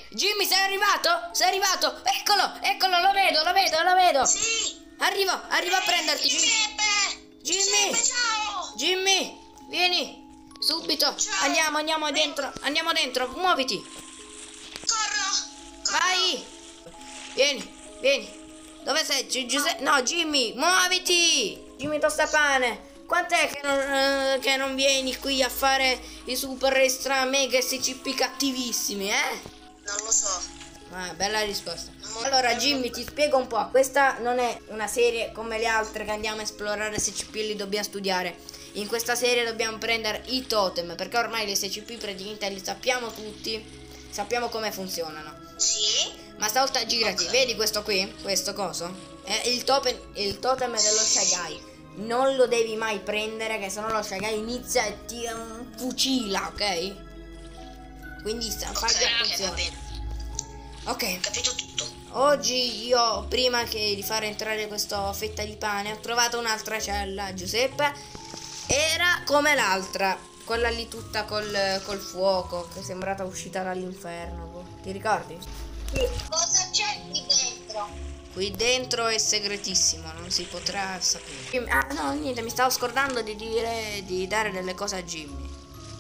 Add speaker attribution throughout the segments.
Speaker 1: Jimmy, sei arrivato? Sei arrivato? Eccolo, lo vedo.
Speaker 2: Sì.
Speaker 1: Arriva a prenderti.
Speaker 2: Giuseppe.
Speaker 1: Jimmy,
Speaker 2: Ciao.
Speaker 1: Jimmy, vieni, subito.
Speaker 2: Ciao.
Speaker 1: Andiamo dentro, muoviti.
Speaker 2: Corro.
Speaker 1: Vai. Vieni. Dove sei? Giuseppe? No, Jimmy, muoviti. Jimmy Tostapane. Quant'è che non vieni qui a fare i super extra mega SCP cattivissimi,
Speaker 2: Non lo so.
Speaker 1: Bella risposta. Allora Jimmy, ti spiego un po'. Questa non è una serie come le altre che andiamo a esplorare SCP e li dobbiamo studiare. In questa serie dobbiamo prendere i totem, perché ormai gli SCP praticamente li sappiamo tutti. Sappiamo come funzionano.
Speaker 2: Sì.
Speaker 1: Ma stavolta girati,
Speaker 2: Ok.
Speaker 1: vedi questo qui? Questo coso? È il totem dello Shagai. Non lo devi mai prendere, che sennò lo Shagai inizia e ti fucila, ok? Quindi fai
Speaker 2: Ok, va
Speaker 1: attenzione.
Speaker 2: bene.
Speaker 1: Ok,
Speaker 2: Ho capito tutto.
Speaker 1: oggi io, prima che di far entrare questa fetta di pane, ho trovato un'altra cella, Giuseppe. Era come l'altra, quella lì tutta col fuoco, che è sembrata uscita dall'inferno. Ti ricordi?
Speaker 2: Cosa c'è qui dentro?
Speaker 1: Qui dentro è segretissimo, non si potrà sapere. Ah no, niente, mi stavo scordando di dare delle cose a Jimmy.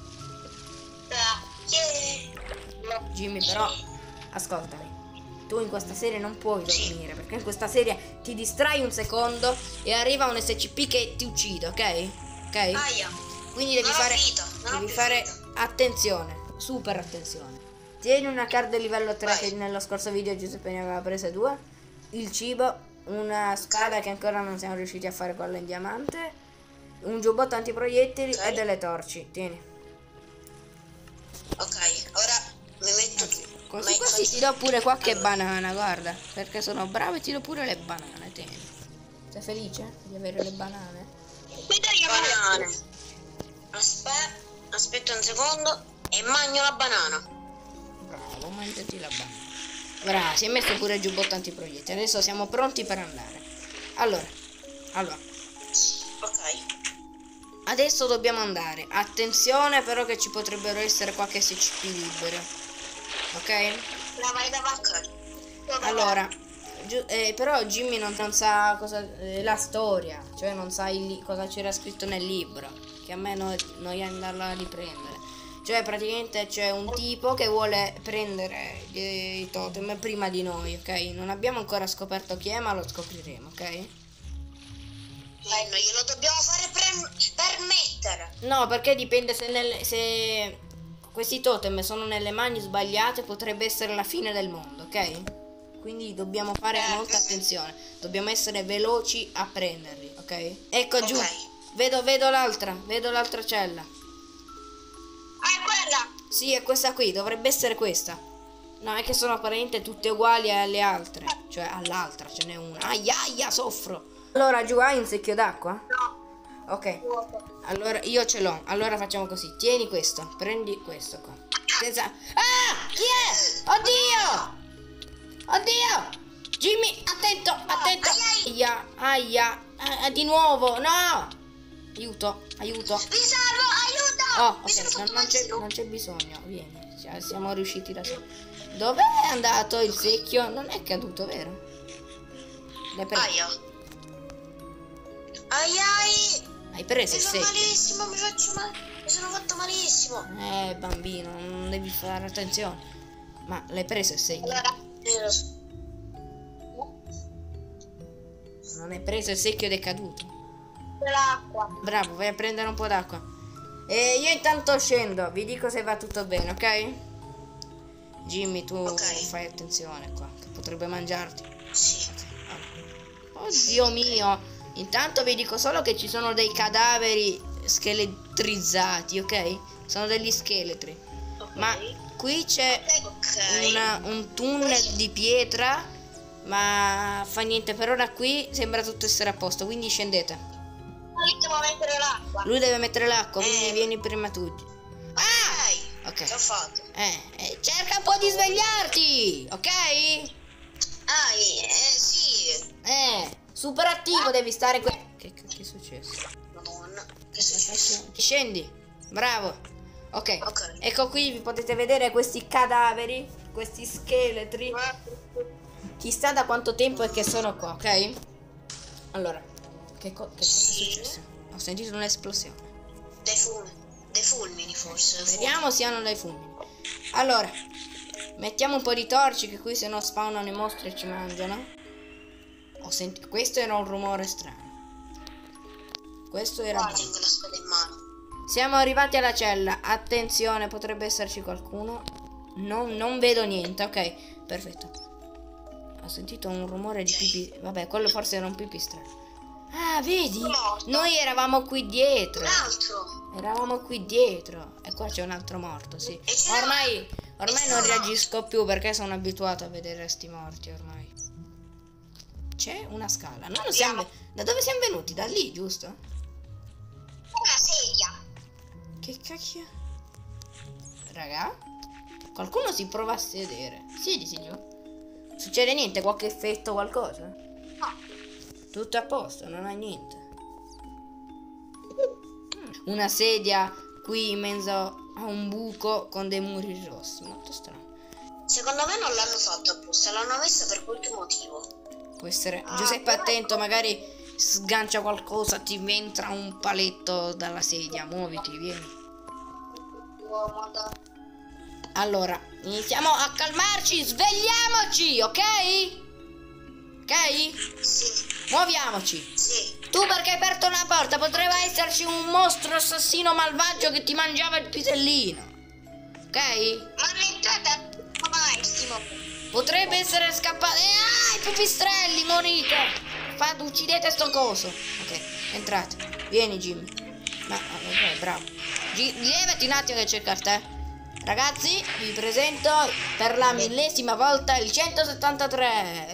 Speaker 1: Jimmy, però, ascoltami. Tu in questa serie non puoi dormire, perché in questa serie ti distrai un secondo e arriva un SCP che ti uccide, ok? Ok?
Speaker 2: Aia.
Speaker 1: Quindi devi
Speaker 2: Non ho
Speaker 1: fare,
Speaker 2: finito, non ho
Speaker 1: devi
Speaker 2: più
Speaker 1: fare
Speaker 2: finito.
Speaker 1: attenzione, super attenzione. Tieni una card del livello 3
Speaker 2: Vai.
Speaker 1: che nello scorso video Giuseppe ne aveva prese 2. Il cibo, una spada che ancora non siamo riusciti a fare quella in diamante, un giubbotto antiproiettili
Speaker 2: Ok.
Speaker 1: e delle torci. Tieni.
Speaker 2: Ok, ora mi metto qui.
Speaker 1: Così ti do pure qualche banana, guarda, perché sono bravo e ti do pure le banane, tieni. Sei felice di avere le banane?
Speaker 2: Banane. Aspetta un secondo e mangio la banana.
Speaker 1: Bravo, mangiati la banana. Bravo, si è messo pure il giubbotto antiproiettili. Adesso siamo pronti per andare. Allora,
Speaker 2: Ok.
Speaker 1: adesso dobbiamo andare. Attenzione però che ci potrebbero essere qualche SCP libero. Ok?
Speaker 2: La vai da vacca.
Speaker 1: Allora, però Jimmy non sa cosa la storia, cioè non sa cosa c'era scritto nel libro, che a me noi andarla a riprendere. Cioè praticamente c'è un tipo che vuole prendere i totem prima di noi, ok? Non abbiamo ancora scoperto chi è, ma lo scopriremo, ok?
Speaker 2: Non glielo dobbiamo fare permettere.
Speaker 1: No, perché dipende se questi totem sono nelle mani sbagliate, potrebbe essere la fine del mondo, ok? Quindi dobbiamo fare molta attenzione. Dobbiamo essere veloci a prenderli, ok? Ecco giù.
Speaker 2: Ok.
Speaker 1: Vedo l'altra cella.
Speaker 2: Ah, è quella.
Speaker 1: Sì, è questa qui, dovrebbe essere questa. No, è che sono apparentemente tutte uguali alle altre. Cioè all'altra ce n'è una. Aia, soffro. Allora giù hai un secchio d'acqua?
Speaker 2: No.
Speaker 1: Ok. Allora io ce l'ho. Allora facciamo così. Tieni questo. Prendi questo qua. Ah! Chi è? Oddio! Jimmy, attento! Aia! Di nuovo! No! Aiuto!
Speaker 2: Vi salvo, aiuto!
Speaker 1: Oh,
Speaker 2: Mi sono
Speaker 1: ok,
Speaker 2: fatto
Speaker 1: non c'è bisogno. Vieni, siamo riusciti da soli. Dov'è andato il secchio? Non è caduto, vero? L'hai preso?
Speaker 2: Aia. Ai.
Speaker 1: Hai preso
Speaker 2: Mi
Speaker 1: il
Speaker 2: sono
Speaker 1: secchio?
Speaker 2: malissimo, mi sono fatto malissimo.
Speaker 1: Bambino, non devi fare attenzione. Ma l'hai preso il secchio?
Speaker 2: Allora,
Speaker 1: Non hai preso il secchio ed è caduto.
Speaker 2: l'acqua.
Speaker 1: Bravo, vai a prendere un po' d'acqua. E io intanto scendo, vi dico se va tutto bene, ok? Jimmy, tu
Speaker 2: Ok.
Speaker 1: fai attenzione qua, che potrebbe mangiarti.
Speaker 2: Sì.
Speaker 1: Oddio mio, intanto vi dico solo che ci sono dei cadaveri scheletrizzati, ok? Sono degli scheletri. Ma qui c'è
Speaker 2: Ok.
Speaker 1: un tunnel di pietra, ma fa niente, per ora qui sembra tutto essere a posto, quindi scendete.
Speaker 2: Iniziamo a mettere l'acqua.
Speaker 1: Lui deve mettere l'acqua, quindi vieni prima tu.
Speaker 2: Ok.
Speaker 1: Ok.
Speaker 2: Che ho fatto?
Speaker 1: Cerca un po' di svegliarti, ok?
Speaker 2: Sì.
Speaker 1: Super attivo devi stare qui. Che cacchio è successo?
Speaker 2: Madonna. Che successo?
Speaker 1: Scendi, bravo. Ok,
Speaker 2: Ok.
Speaker 1: ecco qui vi potete vedere questi cadaveri. questi scheletri. Chissà da quanto tempo è che sono qua, ok? Allora, che cosa è successo? Ho sentito un'esplosione.
Speaker 2: Dei fulmini forse.
Speaker 1: Speriamo siano dei fulmini. Allora, mettiamo un po' di torci che qui se no spawnano i mostri e ci mangiano. Ho sentito. Questo era un rumore strano. Questo era.
Speaker 2: Tengo la spada in mano.
Speaker 1: Siamo arrivati alla cella. Attenzione, potrebbe esserci qualcuno. Non vedo niente, ok, perfetto. Ho sentito un rumore di pipì. Vabbè, quello forse era un pipistrello. Ah, vedi? Noi eravamo qui dietro.
Speaker 2: Un altro.
Speaker 1: Eravamo qui dietro. E qua c'è un altro morto, sì. Ormai non reagisco più perché sono abituato a vedere sti morti ormai. C'è una scala. Noi non siamo. Da dove siamo venuti? Da lì, giusto?
Speaker 2: Una sedia.
Speaker 1: Che cacchio? Raga? Qualcuno si prova a sedere. Siediti giù. Succede niente? Qualche effetto, qualcosa?
Speaker 2: No.
Speaker 1: Tutto a posto, non hai niente. Una sedia qui in mezzo a un buco con dei muri rossi. Molto strano.
Speaker 2: Secondo me non l'hanno fatto apposta, l'hanno messa per qualche motivo.
Speaker 1: Può essere. Giuseppe, attento, magari sgancia qualcosa, ti entra un paletto dalla sedia. Muoviti, vieni. Allora, iniziamo a calmarci, svegliamoci, ok? Ok?
Speaker 2: Sì.
Speaker 1: Muoviamoci.
Speaker 2: Sì.
Speaker 1: Tu perché hai aperto una porta, potrebbe esserci un mostro assassino malvagio che ti mangiava il pisellino. Ok?
Speaker 2: Ma l'entrata massimo.
Speaker 1: Potrebbe essere scappato. I pipistrelli, morite. Uccidete sto coso. Ok, entrate. Vieni, Jimmy. Ok, bravo. Lievati un attimo che cerca te. Ragazzi, vi presento per la 1000ª volta il 173.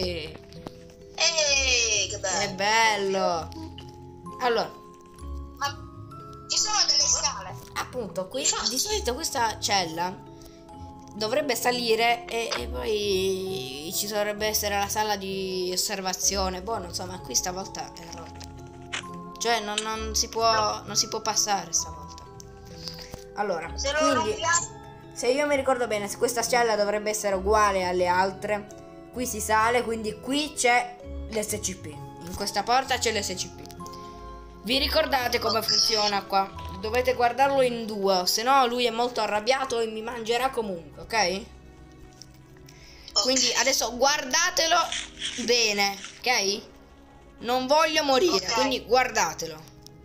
Speaker 2: Che bello.
Speaker 1: È bello. Allora,
Speaker 2: Ma ci sono delle scale.
Speaker 1: appunto, qui di solito questa cella dovrebbe salire e poi ci dovrebbe essere la sala di osservazione. Boh, insomma, qui stavolta è rotta. Cioè non si può passare stavolta. Allora, quindi se io mi ricordo bene, questa cella dovrebbe essere uguale alle altre. Qui si sale, quindi qui c'è l'SCP. In questa porta c'è l'SCP. Vi ricordate come funziona qua? Dovete guardarlo in due, se no lui è molto arrabbiato e mi mangerà comunque, ok? Quindi adesso guardatelo bene, ok? Non voglio morire, quindi guardatelo.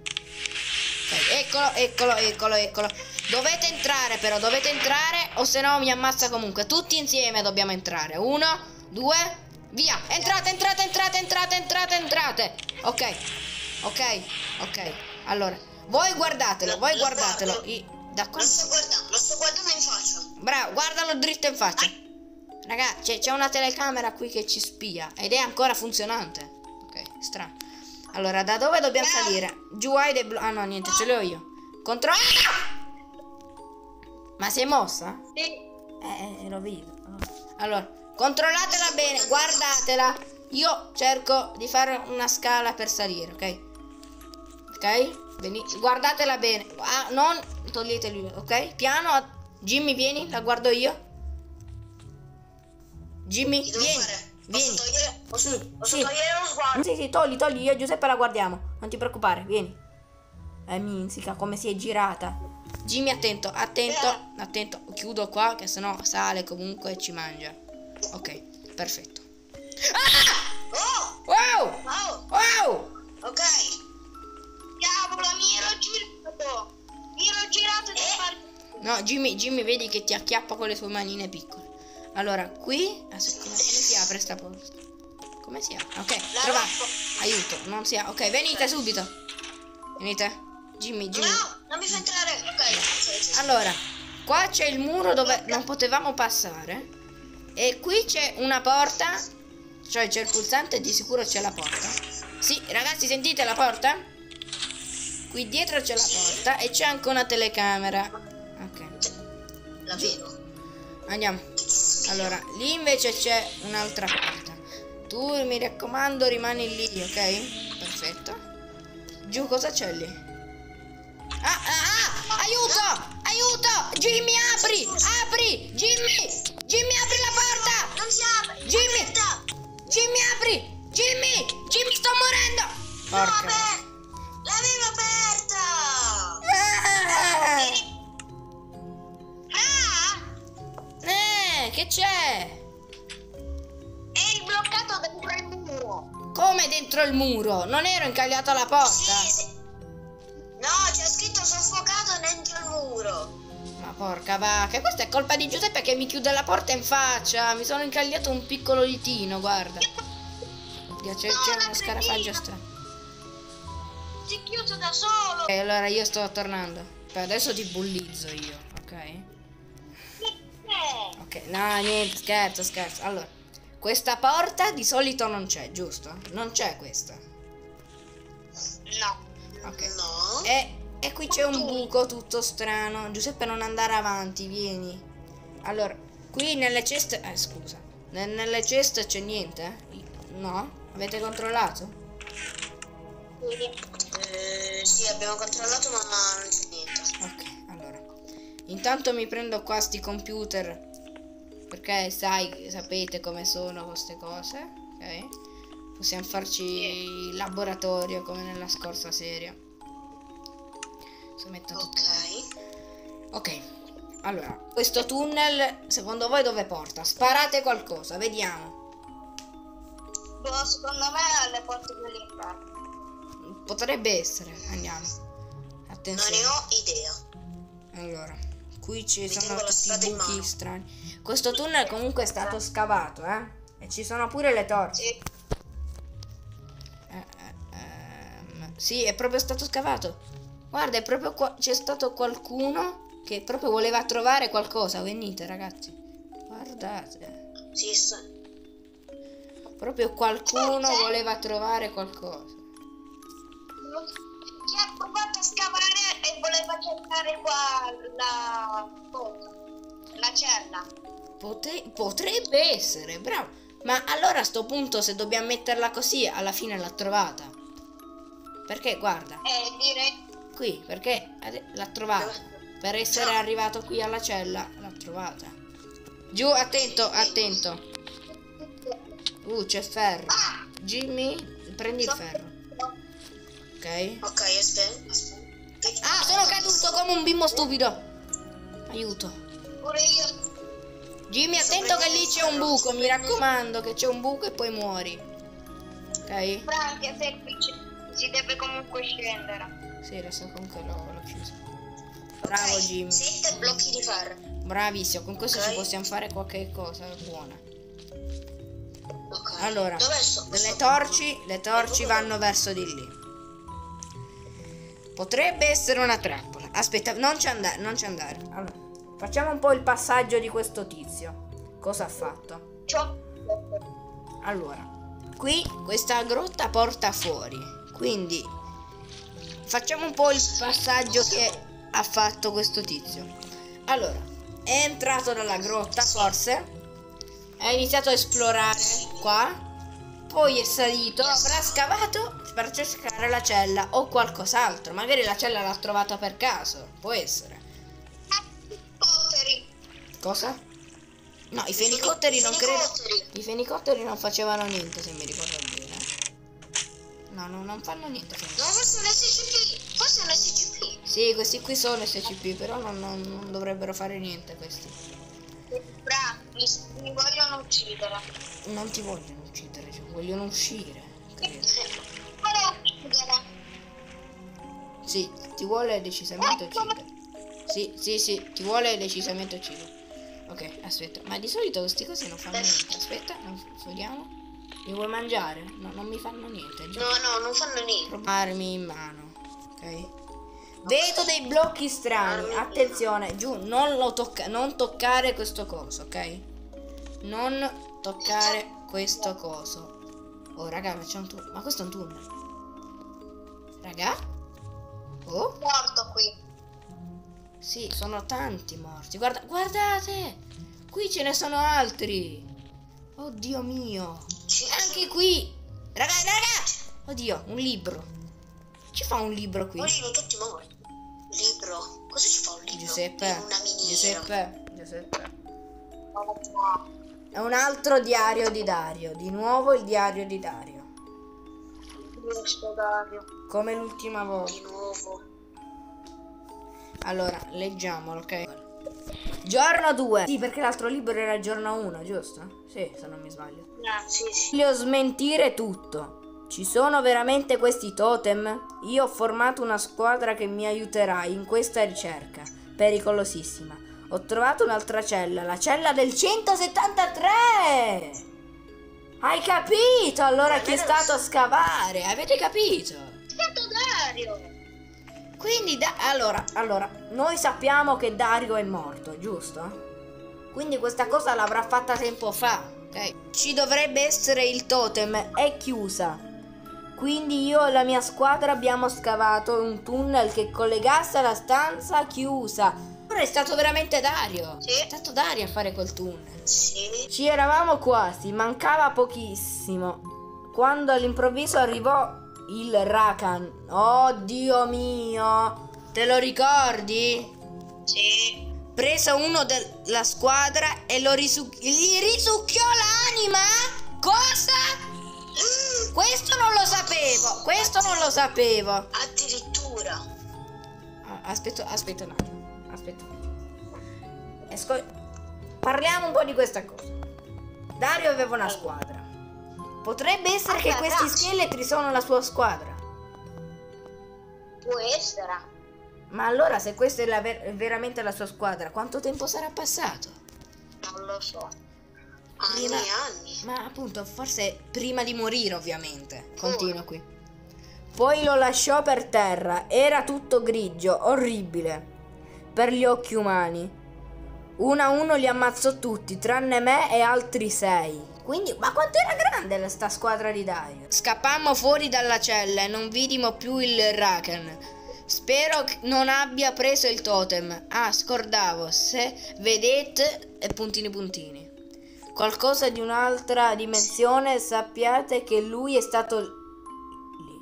Speaker 1: Ok, eccolo. Dovete entrare però, o se no mi ammazza comunque. Tutti insieme dobbiamo entrare. 1, 2, via. Entrate. Ok. Allora, voi guardatelo. Da qua.
Speaker 2: Lo sto guardando in faccia.
Speaker 1: Bravo, guardalo dritto in faccia. Ragazzi, c'è una telecamera qui che ci spia ed è ancora funzionante. Ok, strano. Allora, da dove dobbiamo salire? Giù hai dei ah no, niente, ce l'ho io. Controlla! Ma si è mossa?
Speaker 2: Sì.
Speaker 1: Lo vedo. Allora, controllatela bene, guardatela. Io cerco di fare una scala per salire, ok? Ok? Guardatela bene. Non toglieteli, ok? Piano. Jimmy, vieni, la guardo io. Jimmy, vieni.
Speaker 2: Posso togliere lo sguardo?
Speaker 1: Sì, togli, io e Giuseppe la guardiamo. Non ti preoccupare, vieni. Minzica, come si è girata. Jimmy, attento. Chiudo qua, che sennò sale comunque e ci mangia. Ok, perfetto. Wow!
Speaker 2: Ok. Diavolo, mi ero girato di fare.
Speaker 1: No, Jimmy, vedi che ti acchiappa con le sue manine piccole. Allora, qui come si apre sta porta? Come si apre? Ok, trovato. Aiuto, non si apre. Ok, venite subito. Venite. Jimmy.
Speaker 2: No, non mi fa entrare. Ok.
Speaker 1: Allora, qua c'è il muro dove non potevamo passare. E qui c'è una porta. Cioè c'è il pulsante e di sicuro c'è la porta. Sì, ragazzi, sentite la porta? Qui dietro c'è la porta e c'è anche una telecamera. Ok.
Speaker 2: La vedo.
Speaker 1: Andiamo. Allora, lì invece c'è un'altra porta. Tu, mi raccomando, rimani lì, ok? Perfetto. Giù cosa c'è lì? Aiuto! Jimmy, apri! Jimmy, Che c'è?
Speaker 2: Eri bloccato dentro il muro.
Speaker 1: Come dentro il muro? Non ero incagliato alla porta?
Speaker 2: Sì. No, c'è scritto soffocato dentro il muro.
Speaker 1: Ma porca vacca, questa è colpa di Giuseppe che mi chiude la porta in faccia. Mi sono incagliato un piccolo litino, guarda. Oddio, c'è uno scarafaggio strano.
Speaker 2: Si è chiuso da solo.
Speaker 1: E allora io sto tornando. Poi adesso ti bullizzo io, ok? Ok, no, niente, scherzo. Allora, questa porta di solito non c'è, giusto? Non c'è questa.
Speaker 2: No.
Speaker 1: Ok.
Speaker 2: No.
Speaker 1: E qui c'è un buco tutto strano. Giuseppe, non andare avanti, vieni. Allora, qui nelle ceste... scusa. Nelle ceste c'è niente? No? Avete controllato?
Speaker 2: Sì, abbiamo controllato ma non c'è niente.
Speaker 1: Ok, allora. Intanto mi prendo qua sti computer. Perché sapete come sono queste cose. Ok? Possiamo farci il laboratorio come nella scorsa serie. Metto tutto. Ok, allora, questo tunnel secondo voi dove porta? Sparate qualcosa, vediamo.
Speaker 2: Secondo me alle porte dell'inferno.
Speaker 1: Potrebbe essere, andiamo. Attenzione.
Speaker 2: Non ne ho idea.
Speaker 1: Allora, qui ci sono
Speaker 2: tengo la
Speaker 1: tutti
Speaker 2: spada
Speaker 1: i
Speaker 2: in
Speaker 1: buchi
Speaker 2: mano.
Speaker 1: strani. Questo tunnel comunque è stato scavato, E ci sono pure le torce.
Speaker 2: Sì.
Speaker 1: Sì, è proprio stato scavato. Guarda, è proprio qua, c'è stato qualcuno che proprio voleva trovare qualcosa. Venite, ragazzi. Guardate.
Speaker 2: Sì,
Speaker 1: Proprio qualcuno voleva trovare qualcosa.
Speaker 2: Chi ha provato a scavare e voleva cercare qua la cella.
Speaker 1: Potrebbe essere, bravo. Ma allora a sto punto, se dobbiamo metterla così, alla fine l'ha trovata. Perché, guarda.
Speaker 2: Direi.
Speaker 1: Qui, perché l'ha trovata. Per essere arrivato qui alla cella, l'ha trovata. Giù, attento. C'è ferro. Jimmy, prendi il ferro. Ok.
Speaker 2: Ok, aspetta.
Speaker 1: Ah, sono caduto come un bimbo stupido. Aiuto.
Speaker 2: Pure io.
Speaker 1: Jimmy, attento che lì c'è un buco. Mi raccomando che c'è un buco e poi muori. Ok?
Speaker 2: Anche se qui si deve comunque scendere.
Speaker 1: Sì, adesso comunque l'ho chiuso. Bravo Jimmy.
Speaker 2: 7 blocchi di ferro.
Speaker 1: Bravissimo, con questo ci
Speaker 2: Ok.
Speaker 1: possiamo fare qualche cosa buona.
Speaker 2: Ok.
Speaker 1: Allora,
Speaker 2: Dove sto?
Speaker 1: le torci vanno verso di lì. Potrebbe essere una trappola. Aspetta, non ci andare. Allora, facciamo un po' il passaggio di questo tizio. Cosa ha fatto? Allora, qui questa grotta porta fuori. Quindi facciamo un po' il passaggio che ha fatto questo tizio. Allora, è entrato dalla grotta, forse. Ha iniziato a esplorare qua. Poi è salito, avrà scavato per cercare la cella o qualcos'altro. Magari la cella l'ha trovata per caso. Può essere. Cosa? No, i fenicotteri non credo. I fenicotteri non facevano niente, se mi ricordo bene. No, non fanno niente.
Speaker 2: No, forse un SCP. Forse un SCP.
Speaker 1: Sì, questi qui sono SCP, però non dovrebbero fare niente questi.
Speaker 2: Bra, mi vogliono uccidere.
Speaker 1: Non ti vogliono uccidere, cioè, vogliono uscire. Credo.
Speaker 2: Voglio uccidere.
Speaker 1: Sì, ti vuole decisamente uccidere. Sì, ti vuole decisamente uccidere. Ok, aspetta, ma di solito questi cosi non fanno niente. Aspetta, vediamo. Mi vuoi mangiare? No, non mi fanno niente. Già.
Speaker 2: No, non fanno niente.
Speaker 1: Armi in mano, ok? Vedo dei blocchi strani. Attenzione, giù, non toccare questo coso, ok? Non toccare questo coso. Oh, raga, c'è un tunnel. Ma questo è un tunnel. Raga? Oh?
Speaker 2: Morto qui.
Speaker 1: Sì, sono tanti morti. Guardate! Qui ce ne sono altri. Oddio mio. Anche qui. Raga! Oddio, un libro. Ci fa un libro qui?
Speaker 2: Sono tutti morti. Libro? Cosa ci fa un libro?
Speaker 1: Giuseppe.
Speaker 2: In una miniera.
Speaker 1: Giuseppe. È un altro diario di Dario. Di nuovo il diario di Dario.
Speaker 2: Questo Dario.
Speaker 1: Come l'ultima volta.
Speaker 2: Di nuovo.
Speaker 1: Allora, leggiamolo, ok? Giorno 2. Sì, perché l'altro libro era giorno 1, giusto? Sì, se non mi sbaglio.
Speaker 2: Sì.
Speaker 1: Voglio smentire tutto. Ci sono veramente questi totem? Io ho formato una squadra che mi aiuterà in questa ricerca. Pericolosissima. Ho trovato un'altra cella, la cella del 173! Hai capito? Allora chi è stato a scavare? Avete capito?
Speaker 2: È stato Dario.
Speaker 1: Quindi, allora, noi sappiamo che Dario è morto, giusto? Quindi questa cosa l'avrà fatta tempo fa, ok? Ci dovrebbe essere il totem, è chiusa. Quindi io e la mia squadra abbiamo scavato un tunnel che collegasse alla stanza chiusa. Ora è stato veramente Dario.
Speaker 2: Sì.
Speaker 1: È stato Dario a fare quel tunnel.
Speaker 2: Sì.
Speaker 1: Ci eravamo quasi, mancava pochissimo. Quando all'improvviso arrivò il Rakan. Oh Dio mio, te lo ricordi?
Speaker 2: Sì.
Speaker 1: Preso uno della squadra e gli risucchiò l'anima? Cosa? Questo non lo sapevo. Questo non lo sapevo.
Speaker 2: Addirittura.
Speaker 1: Aspetta un attimo. Parliamo un po' di questa cosa. Dario aveva una squadra. Potrebbe essere che questi scheletri sono la sua squadra.
Speaker 2: Può essere.
Speaker 1: Ma allora se questa è veramente la sua squadra, quanto tempo sarà passato?
Speaker 2: Non lo so.
Speaker 1: Prima-
Speaker 2: Anni.
Speaker 1: Ma appunto, forse prima di morire, ovviamente. Continuo qui. Poi lo lasciò per terra. Era tutto grigio, orribile. Per gli occhi umani. Uno a uno li ammazzò tutti, tranne me e altri 6. Quindi, ma quanto era grande sta squadra di Dario? Scappammo fuori dalla cella e non vidimo più il Raken. Spero che non abbia preso il totem. Ah, scordavo, se vedete... E puntini puntini. Qualcosa di un'altra dimensione, sappiate che lui è stato lì.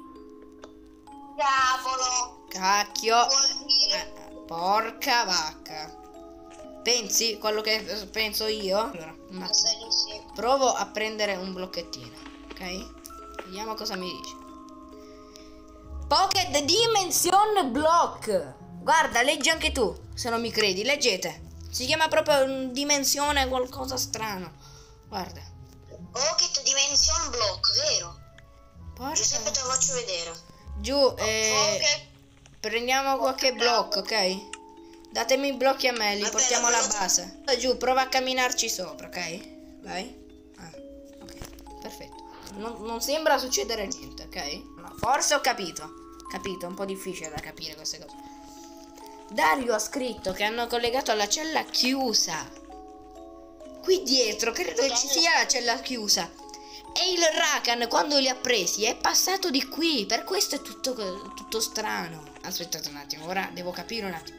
Speaker 2: Cavolo.
Speaker 1: Cacchio.
Speaker 2: Vuol dire...
Speaker 1: Porca vacca. Pensi quello che penso io? Allora, un attimo.
Speaker 2: Sì.
Speaker 1: Provo a prendere un blocchettino, ok? Vediamo cosa mi dice. Pocket Dimension Block. Guarda, leggi anche tu, se non mi credi, leggete. Si chiama proprio dimensione qualcosa strano. Guarda.
Speaker 2: Pocket Dimension Block, vero?
Speaker 1: Porca.
Speaker 2: Giuseppe, te lo faccio vedere.
Speaker 1: Giù,
Speaker 2: Ok.
Speaker 1: prendiamo qualche blocco, ok? Datemi i blocchi a me, li
Speaker 2: Vabbè,
Speaker 1: portiamo alla
Speaker 2: lo so.
Speaker 1: base. Giù, prova a camminarci sopra, ok? Vai. Ok, perfetto. Non sembra succedere niente, ok? No, forse ho capito. Capito, è un po' difficile da capire queste cose. Dario ha scritto che hanno collegato alla cella chiusa. Qui dietro credo che ci sia la cella chiusa. E il Rakan quando li ha presi è passato di qui. Per questo è tutto strano. Aspettate un attimo, ora devo capire un attimo.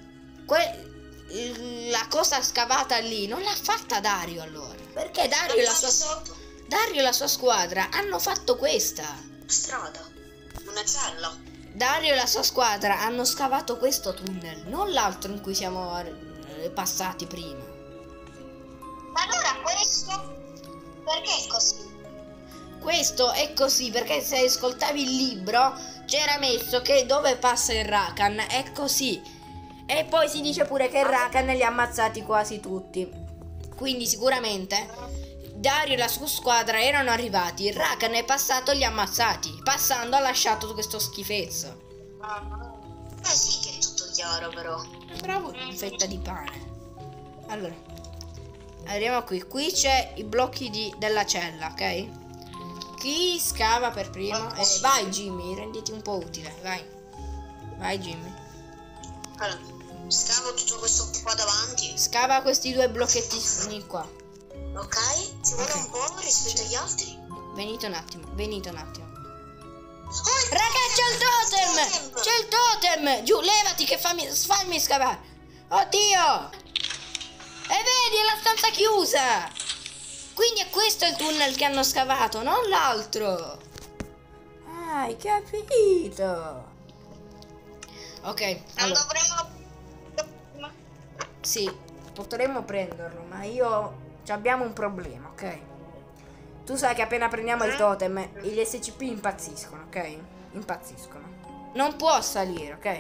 Speaker 1: La cosa scavata lì non l'ha fatta Dario allora. Perché Dario e la sua squadra hanno fatto questa.
Speaker 2: Strada. Una cella.
Speaker 1: Dario e la sua squadra hanno scavato questo tunnel, non l'altro in cui siamo passati prima.
Speaker 2: Ma allora questo? Perché è così?
Speaker 1: Questo è così perché se ascoltavi il libro c'era messo che dove passa il Rakan è così. E poi si dice pure che il Rakan li ha ammazzati quasi tutti. Quindi sicuramente Dario e la sua squadra erano arrivati, il Rakan è passato e li ha ammazzati. Passando ha lasciato questo schifezzo.
Speaker 2: Sì che è tutto chiaro però.
Speaker 1: Bravo, fetta di pane. Allora, arriviamo qui. Qui c'è i blocchi della cella, ok? Chi scava per primo? Vai Jimmy, renditi un po' utile, vai. Vai Jimmy.
Speaker 2: Allora, scavo tutto questo qua davanti.
Speaker 1: Scava questi due blocchettini qua.
Speaker 2: Ok? Ci vuole
Speaker 1: Ok.
Speaker 2: un po' rispetto agli altri.
Speaker 1: Venite un attimo, venite un attimo.
Speaker 2: Oh,
Speaker 1: Raga, c'è il totem! C'è il totem! Giù, levati che fammi scavare. Oddio! E vedi, è la stanza chiusa! Quindi è questo il tunnel che hanno scavato, non l'altro. Hai capito? Ok,
Speaker 2: non
Speaker 1: allora,
Speaker 2: dovremmo...
Speaker 1: sì, potremmo prenderlo, ma abbiamo un problema, ok? Tu sai che appena prendiamo il totem, gli SCP impazziscono, ok? Impazziscono. Non può salire, ok?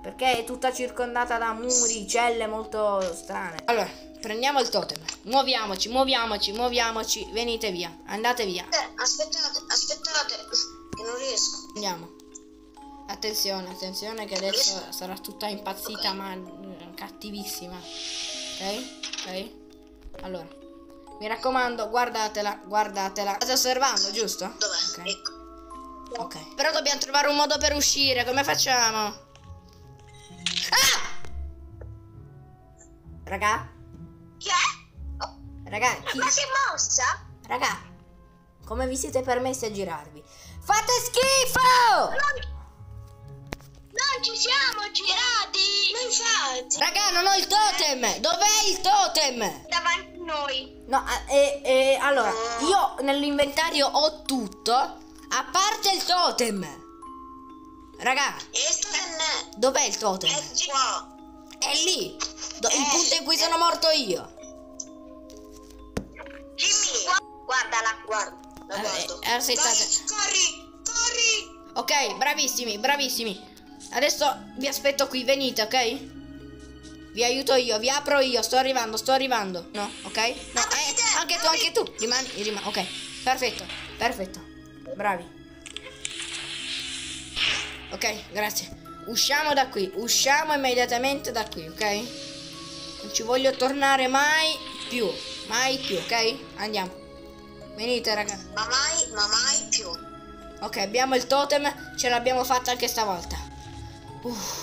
Speaker 1: Perché è tutta circondata da muri, celle molto strane. Allora, prendiamo il totem. Muoviamoci, muoviamoci, muoviamoci. Venite via, andate via.
Speaker 2: Aspettate, che non riesco.
Speaker 1: Andiamo. Attenzione, attenzione che adesso sarà tutta impazzita, ma cattivissima. Ok? Ok? Allora, mi raccomando, guardatela, guardatela. State osservando, giusto?
Speaker 2: Dov'è?
Speaker 1: Ok.
Speaker 2: Ecco.
Speaker 1: Ok. Però dobbiamo trovare un modo per uscire. Come facciamo? Ah! Raga?
Speaker 2: Chi è? Oh,
Speaker 1: Raga, chi?
Speaker 2: ma si è mossa?
Speaker 1: Raga, come vi siete permessi a girarvi? Fate schifo!
Speaker 2: Non ci siamo girati! Ma infatti!
Speaker 1: Raga, non ho il totem! Dov'è il totem?
Speaker 2: Davanti a noi!
Speaker 1: No, allora, io nell'inventario ho tutto, a parte il totem. Raga, dov'è il totem?
Speaker 2: Qua!
Speaker 1: È lì, il punto in cui sono morto io.
Speaker 2: Jimmy! Guardala, guardo.
Speaker 1: Aspettate.
Speaker 2: Corri!
Speaker 1: Ok, bravissimi, bravissimi. Adesso vi aspetto qui, venite, ok? Vi aiuto io, vi apro io, sto arrivando. No, ok? No, anche tu, rimani, ok, perfetto, bravi. Ok, grazie. Usciamo da qui, usciamo immediatamente da qui, ok? Non ci voglio tornare mai più, ok? Andiamo. Venite, raga.
Speaker 2: Ma mai più.
Speaker 1: Ok, abbiamo il totem, ce l'abbiamo fatta anche stavolta.